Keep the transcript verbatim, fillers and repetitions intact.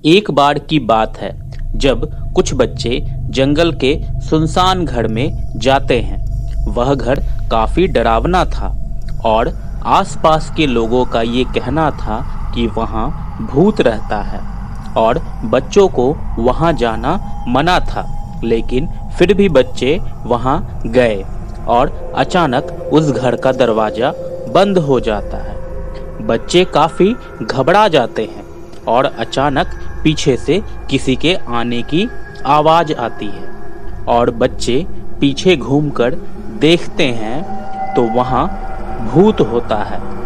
एक बार की बात है जब कुछ बच्चे जंगल के सुनसान घर में जाते हैं। वह घर काफी डरावना था और आसपास के लोगों का ये कहना था कि वहाँ भूत रहता है और बच्चों को वहाँ जाना मना था। लेकिन फिर भी बच्चे वहाँ गए और अचानक उस घर का दरवाजा बंद हो जाता है। बच्चे काफी घबरा जाते हैं और अचानक पीछे से किसी के आने की आवाज आती है और बच्चे पीछे घूमकर देखते हैं तो वहाँ भूत होता है।